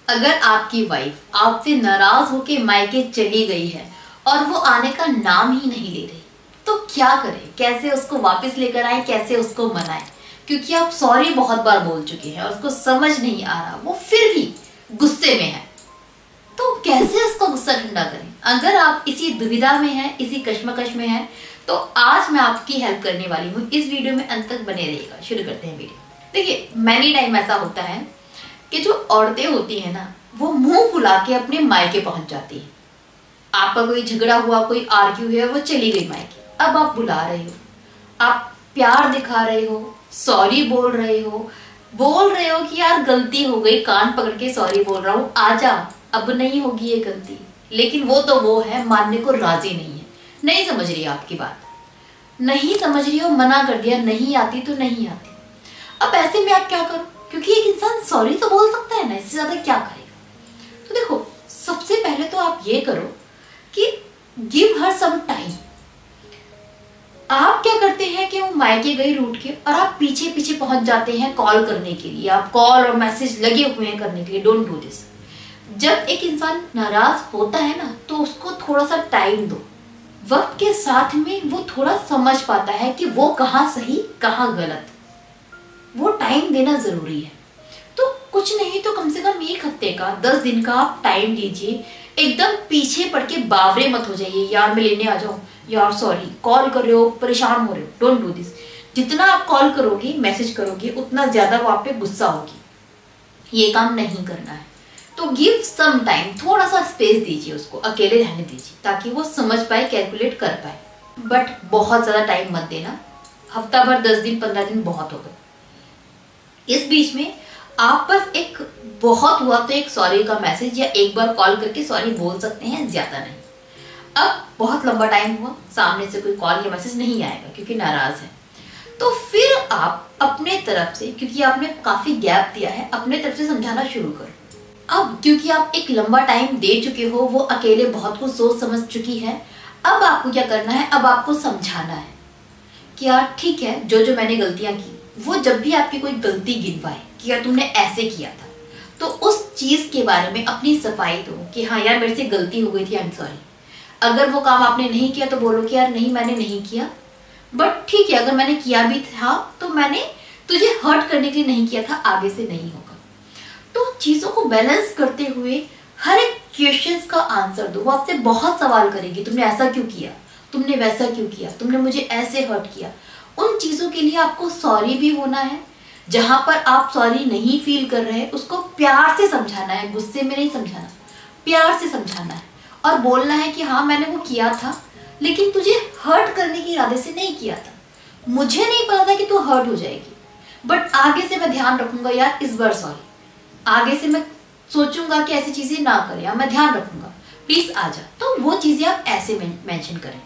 अगर आपकी वाइफ आपसे नाराज होके मायके चली गई है और वो आने का नाम ही नहीं ले रही, तो क्या करें? कैसे उसको वापस लेकर आए, कैसे उसको मनाएं? क्योंकि आप सॉरी बहुत बार बोल चुके हैं और उसको समझ नहीं आ रहा, वो फिर भी गुस्से में है, तो कैसे उसको गुस्सा ठंडा करें? अगर आप इसी दुविधा में हैं, इसी कश्मकश में हैं, तो आज मैं आपकी हेल्प करने वाली हूँ। इस वीडियो में अंत तक बने रहिएगा। शुरू करते हैं वीडियो। देखिए, मैनी टाइम ऐसा होता है कि जो औरतें होती हैं ना, वो मुंह फुला के अपने मायके पहुंच जाती है। आपका कोई झगड़ा हुआ, कोई आर्ग्यू है, वो चली गई मायके। अब आप बुला रहे हो, आप प्यार दिखा रहे हो, सॉरी बोल रहे हो कि यार गलती हो गई, कान पकड़ के सॉरी बोल रहा हूँ, आजा, अब नहीं होगी ये गलती। लेकिन वो तो वो है, मानने को राजी नहीं है, नहीं समझ रही आपकी बात, नहीं समझ रही हो, मना कर दिया, नहीं आती तो नहीं आती। अब ऐसे में आप क्या करो? क्योंकि एक इंसान सॉरी तो बोल सकता है ना, इससे ज्यादा क्या करेगा? तो देखो, सबसे पहले तो आप ये करो कि गिव हर सम टाइम। आप क्या करते हैं कि वो मायके गई रूठ के और आप पीछे पीछे पहुंच जाते हैं कॉल करने के लिए। आप कॉल और मैसेज लगे हुए हैं करने के लिए। Don't do this. जब एक इंसान नाराज होता है ना, तो उसको थोड़ा सा टाइम दो। वक्त के साथ में वो थोड़ा समझ पाता है कि वो कहाँ सही कहाँ गलत। वो टाइम देना जरूरी है। तो कुछ नहीं तो कम से कम 1 हफ्ते का, 10 दिन का आप टाइम दीजिए। एकदम पीछे पड़ के बावरे मत हो जाइए, यार मैं लेने आ जाऊं, यार सॉरी, कॉल कर रहे हो, परेशान हो रहे हो। Don't do this. जितना आप कॉल करोगे, मैसेज करोगे, उतना ज्यादा वो आप पे गुस्सा होगी। ये काम नहीं करना है। तो गिव सम टाइम, थोड़ा सा स्पेस दीजिए उसको, अकेले रहने दीजिए, ताकि वो समझ पाए, कैलकुलेट कर पाए। बट बहुत ज्यादा टाइम मत देना। हफ्ता भर, 10 दिन, 15 दिन बहुत हो गए। इस बीच में आप बस एक, बहुत हुआ तो एक सॉरी का मैसेज या एक बार कॉल करके सॉरी बोल सकते हैं, ज्यादा नहीं। अब बहुत लंबा टाइम हुआ, सामने से कोई कॉल या मैसेज नहीं आएगा क्योंकि नाराज है, तो फिर आप अपने तरफ से, क्योंकि आपने काफी गैप दिया है, अपने तरफ से समझाना शुरू करो। अब क्योंकि आप एक लंबा टाइम दे चुके हो, वो अकेले बहुत कुछ सोच समझ चुकी है। अब आपको क्या करना है? अब आपको समझाना है कि यार ठीक है, जो जो मैंने गलतियां की, वो जब भी आपकी कोई गलती गिनवाए कि यार तुमने ऐसे किया था, तो उस चीज के बारे में अपनी सफाई दो कि हाँ यार मेरे से गलती हो गई थी, आई एम सॉरी। अगर वो काम आपने नहीं किया तो बोलो कि यार नहीं, मैंने नहीं किया, बट ठीक है, अगर मैंने किया भी था तो मैंने तुझे हर्ट करने के लिए नहीं किया था, आगे से नहीं होगा। तो चीजों को बैलेंस करते हुए हर एक क्वेश्चंस का आंसर दो। वो आपसे बहुत सवाल करेगी, तुमने ऐसा क्यों किया, तुमने वैसा क्यों किया, तुमने मुझे ऐसे हर्ट किया। उन चीजों के लिए आपको सॉरी भी होना है। जहां पर आप सॉरी नहीं फील कर रहे, उसको प्यार से समझाना है, गुस्से में नहीं समझाना, प्यार से समझाना है और बोलना है कि हाँ मैंने वो किया था, लेकिन तुझे हर्ट करने के इरादे से नहीं किया था। मुझे नहीं पता था कि तू हर्ट हो जाएगी, बट आगे से मैं ध्यान रखूंगा यार, इस बार सॉरी, आगे से मैं सोचूंगा कि ऐसी चीजें ना करें, या मैं ध्यान रखूंगा, प्लीज आजा। तो वो चीजें आप ऐसे मेंशन करें।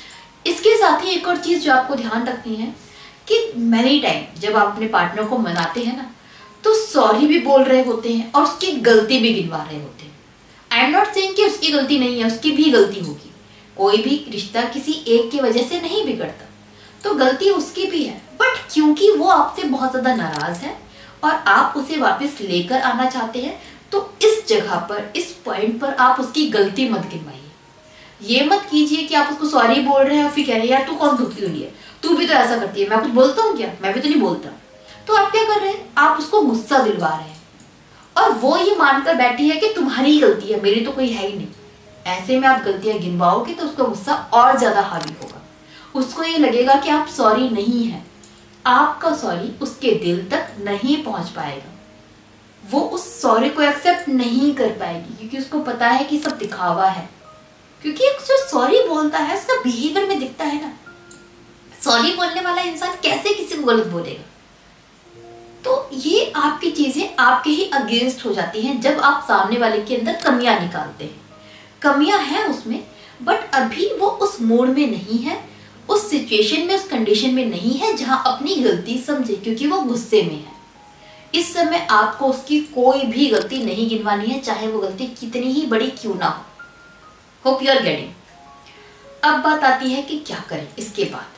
इसके साथ ही एक और चीज जो आपको ध्यान रखनी है कि मैनी टाइम जब आप अपने पार्टनर को मनाते हैं ना, तो सॉरी भी बोल रहे होते हैं और उसकी गलती भी गिनवा रहे होते हैं। आई एम नॉट सेइंग कि उसकी गलती नहीं है, उसकी भी गलती होगी। कोई भी रिश्ता किसी एक की वजह से नहीं बिगड़ता, तो गलती उसकी भी है। बट क्योंकि वो आपसे बहुत ज्यादा नाराज है और आप उसे वापस लेकर आना चाहते हैं, तो इस जगह पर, इस पॉइंट पर आप उसकी गलती मत गिनवाइए। ये मत कीजिए कि आप उसको सॉरी बोल रहे हैं और फिर कह रहे हैं यार तू कौन धोखी हुई है, तू भी तो ऐसा करती है, मैं कुछ बोलता हूँ क्या, मैं भी तो नहीं बोलता। तो आप क्या कर रहे हैं? आप उसको गुस्सा दिलवा रहे हैं और वो ये मानकर बैठी है कि तुम्हारी गलती है, मेरी तो कोई है ही नहीं। ऐसे में आप गलतियां गिनवाओगे तो उसका गुस्सा और ज्यादा हावी होगा। उसको ये लगेगा कि आप सॉरी नहीं है, आपका सॉरी उसके दिल तक नहीं पहुंच पाएगा। वो उस सॉरी को एक्सेप्ट नहीं कर पाएगी, क्योंकि उसको पता है कि सब दिखावा है। क्योंकि जो सॉरी बोलता है उसका बिहेवियर में दिखता है ना। सॉरी बोलने वाला इंसान कैसे किसी को गलत बोलेगा? तो ये आपकी चीजें आपके ही अगेंस्ट हो जाती हैं जब आप सामने वाले के अंदर कमियां निकालते हैं। कमियां हैं उसमें, बट अभी वो उस मोड में नहीं है, उस सिचुएशन में, उस कंडीशन में नहीं है जहां अपनी गलती समझे, क्योंकि वो गुस्से में है। इस समय आपको उसकी कोई भी गलती नहीं गिनवानी है, चाहे वो गलती कितनी ही बड़ी क्यों ना हो। Hope you are getting. अब बात आती है कि क्या करें इसके बाद।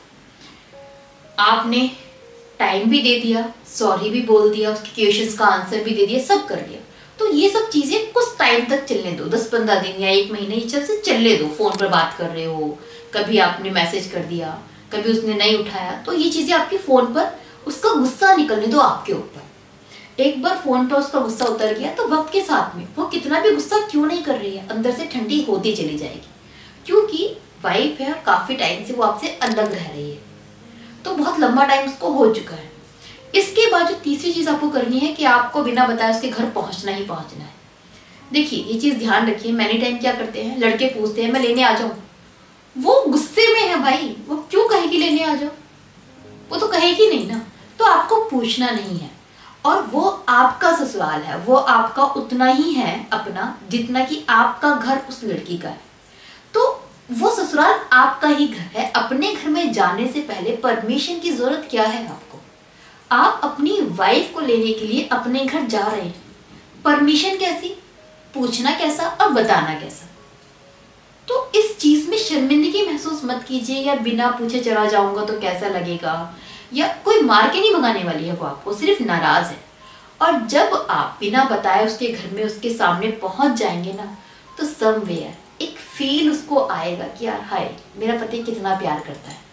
आपने टाइम भी दे दिया, सॉरी भी बोल दिया, उसके क्वेश्चंस का आंसर भी दे दिया, सब कर लिया, तो ये सब चीजें कुछ टाइम तक चलने दो, 10-15 दिन या 1 महीने चल से चलने दो। फोन पर बात कर रहे हो, कभी आपने मैसेज कर दिया, कभी उसने नहीं उठाया, तो ये चीजें आपके फोन पर उसका गुस्सा निकलने दो आपके ऊपर। एक बार फोन पर उसका गुस्सा उतर गया तो वक्त के साथ में वो कितना भी गुस्सा क्यों नहीं कर रही है, अंदर से ठंडी होती चली जाएगी, क्योंकि वाइफ है और काफी टाइम से वो आपसे अलग रह रही है, तो बहुत लंबा टाइम उसको हो चुका है। इसके बाद जो तीसरी चीज आपको करनी है कि आपको बिना बताए उसके घर पहुंचना ही पहुंचना है। देखिए ये चीज ध्यान रखिए, मैनी टाइम क्या करते हैं, लड़के पूछते हैं मैं लेने आ जाऊं, वो गुस्से में है भाई, वो क्यों कहेगी लेने आ जाओ, वो तो कहेगी नहीं ना। तो आपको पूछना नहीं है, और वो आपका ससुराल है, वो आपका उतना ही है अपना जितना कि आपका घर उस लड़की का है। तो वो ससुराल आपका ही घर है। अपने घर में जाने से पहले परमिशन की जरूरत क्या है आपको? आप अपनी वाइफ को लेने के लिए अपने घर जा रहे हैं, परमिशन कैसी, पूछना कैसा और बताना कैसा? तो इस चीज में शर्मिंदगी महसूस मत कीजिए, या बिना पूछे चला जाऊंगा तो कैसा लगेगा, या कोई मार के नहीं भगाने वाली है वो आपको, सिर्फ नाराज है। और जब आप बिना बताए उसके घर में उसके सामने पहुंच जाएंगे ना, तो समवेयर एक फील उसको आएगा कि यार हाय मेरा पति कितना प्यार करता है।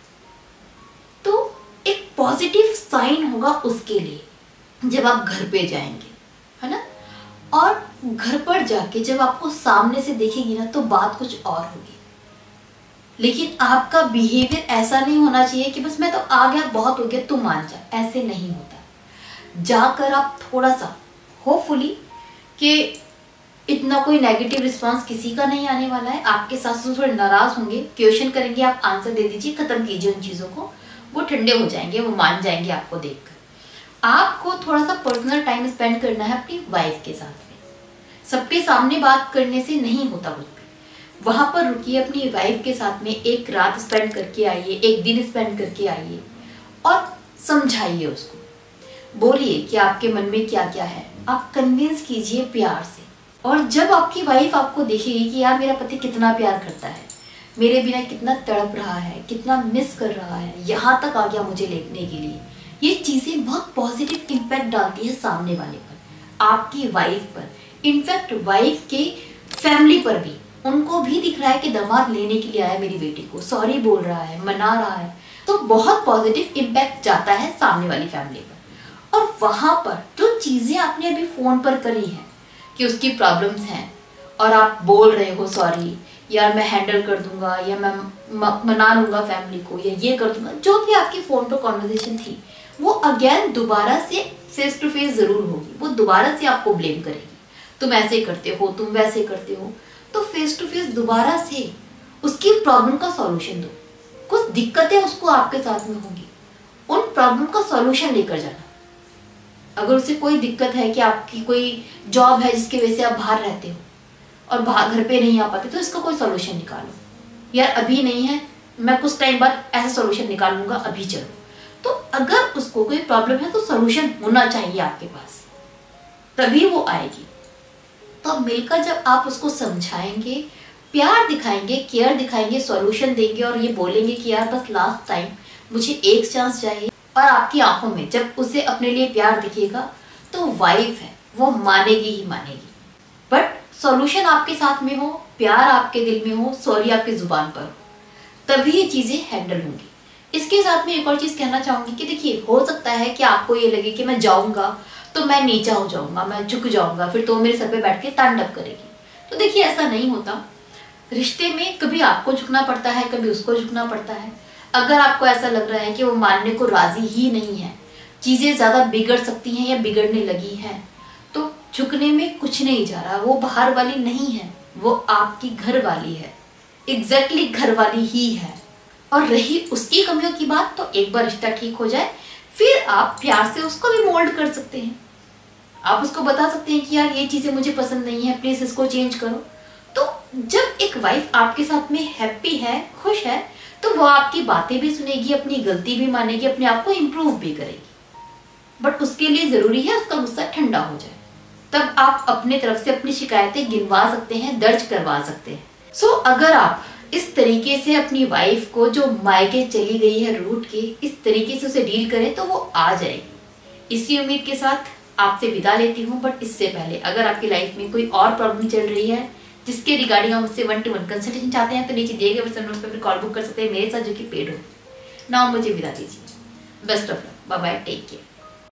तो एक पॉजिटिव साइन होगा उसके लिए जब आप घर पे जाएंगे, है ना। और घर पर जाके जब आपको सामने से देखेगी ना तो बात कुछ और होगी, लेकिन आपका बिहेवियर ऐसा नहीं होना चाहिए कि बस मैं तो आ गया बहुत हो गया तू मान जा, ऐसे नहीं होता। जाकर आप थोड़ा सा होपफुली कि इतना कोई नेगेटिव रिस्पांस किसी का नहीं आने वाला है, आपके सास ससुर थोड़े नाराज होंगे, क्वेश्चन करेंगे, आप आंसर दे दीजिए, खत्म कीजिए उन चीजों को, वो ठंडे हो जाएंगे, वो मान जाएंगे आपको देखकर। आपको थोड़ा सा पर्सनल टाइम स्पेंड करना है अपनी वाइफ के साथ में। सबके सामने बात करने से नहीं होता कुछ भी, वहां पर रुकिए, अपनी वाइफ के साथ में एक रात स्पेंड करके आइए, एक दिन स्पेंड करके आइए और समझाइए उसको, बोलिए कि आपके मन में क्या क्या है, आप कन्विंस कीजिए प्यार से। और जब आपकी वाइफ आपको देखेगी कि यार मेरा पति कितना प्यार करता है, मेरे बिना कितना तड़प रहा है, कितना मिस कर रहा है, यहाँ तक आ गया मुझे लेने के लिए, ये चीजें बहुत पॉजिटिव इम्पैक्ट डालती है सामने वाले पर, आपकी वाइफ पर, इनफैक्ट वाइफ के फैमिली पर भी। उनको भी दिख रहा है कि दामाद लेने के लिए आया मेरी बेटी को, सॉरी बोल रहा है, मना रहा है, तो बहुत पॉजिटिव इम्पैक्ट जाता है सामने वाली फैमिली पर। और वहां पर जो चीजें आपने अभी फोन पर करी हैं कि उसकी प्रॉब्लम्स हैं और आप बोल रहे हो सॉरी यार मैं हैंडल कर दूंगा, या मैं मना लूंगा फैमिली को, या ये कर दूंगा, जो भी आपकी फोन पर कॉन्वर्सेशन थी वो अगेन दोबारा से फेस टू फेस जरूर होगी, वो दोबारा से आपको ब्लेम करेगी, तुम ऐसे करते हो, तुम वैसे करते हो। तो फेस टू फेस दोबारा से उसकी प्रॉब्लम का सॉल्यूशन दो। कुछ दिक्कतें उसको आपके साथ में होंगी, उन प्रॉब्लम का सॉल्यूशन लेकर जाना। अगर उसे कोई दिक्कत है कि आपकी कोई जॉब है जिसकी वजह से आप बाहर रहते हो और बाहर घर पे नहीं आ पाते, तो इसका कोई सॉल्यूशन निकालो। यार अभी नहीं है, मैं कुछ टाइम बाद ऐसा सॉल्यूशन निकालूंगा, अभी चलो। तो अगर उसको कोई प्रॉब्लम है तो सॉल्यूशन होना चाहिए आपके पास, तभी वो आएगी। तो मिलकर जब आप उसको समझाएंगे, प्यार दिखाएंगे, केयर दिखाएंगे, सॉल्यूशन देंगे और ये बोलेंगे कि यार बस लास्ट टाइम मुझे एक चांस चाहिए, और आपकी आंखों में जब उसे अपने लिए प्यार दिखेगा तो वाइफ है वो मानेगी ही मानेगी। बट सॉल्यूशन आपके साथ में हो, प्यार आपके दिल में हो, सॉरी आपकी जुबान पर हो, तभी ये चीजें हैंडल होंगी। इसके साथ में एक और चीज कहना चाहूंगी कि देखिए हो सकता है कि आपको ये लगे कि मैं जाऊंगा तो मैं नीचा हो जाऊंगा, मैं झुक जाऊंगा, फिर तो मेरे सर पे बैठ के तांडव करेगी। तो देखिए ऐसा नहीं होता, रिश्ते में कभी आपको झुकना पड़ता है, कभी उसको झुकना पड़ता है। अगर आपको ऐसा लग रहा है कि वो मानने को राजी ही नहीं है, चीजें ज्यादा बिगड़ सकती हैं या बिगड़ने लगी हैं, तो झुकने में कुछ नहीं जा रहा। वो बाहर वाली नहीं है, वो आपकी घर वाली है, एग्जैक्टली घर वाली ही है। और रही उसकी कमियों की बात, तो एक बार रिश्ता ठीक हो जाए फिर आप प्यार से उसको भी मोल्ड कर सकते हैं। आप उसको बता सकते हैं कि यार ये चीजें मुझे पसंद नहीं है, प्लीज इसको चेंज करो। तो जब एक वाइफ आपके साथ में हैप्पी है, खुश है, तो वो आपकी बातें भी सुनेगी, अपनी गलती भी मानेगी, अपने आप को इम्प्रूव भी करेगी। बट उसके लिए जरूरी है उसका गुस्सा ठंडा हो जाए, तब आप अपने तरफ से अपनी शिकायतें गिनवा सकते हैं, दर्ज करवा सकते हैं। सो अगर आप इस तरीके से अपनी वाइफ को जो मायके चली गई है रूठ के, इस तरीके से उसे डील करें तो वो आ जाएगी। इसी उम्मीद के साथ आपसे विदा लेती हूँ। बट इससे पहले अगर आपकी लाइफ में कोई और प्रॉब्लम चल रही है जिसके रिगार्डिंग आप मुझसे 1-to-1 कंसल्टेशन चाहते हैं तो नीचे दिए गए नंबर पर कॉल बुक कर सकते हैं मेरे साथ, जो कि पेड हो। नाउ मुझे विदा दीजिए। Best of luck, bye bye, take care.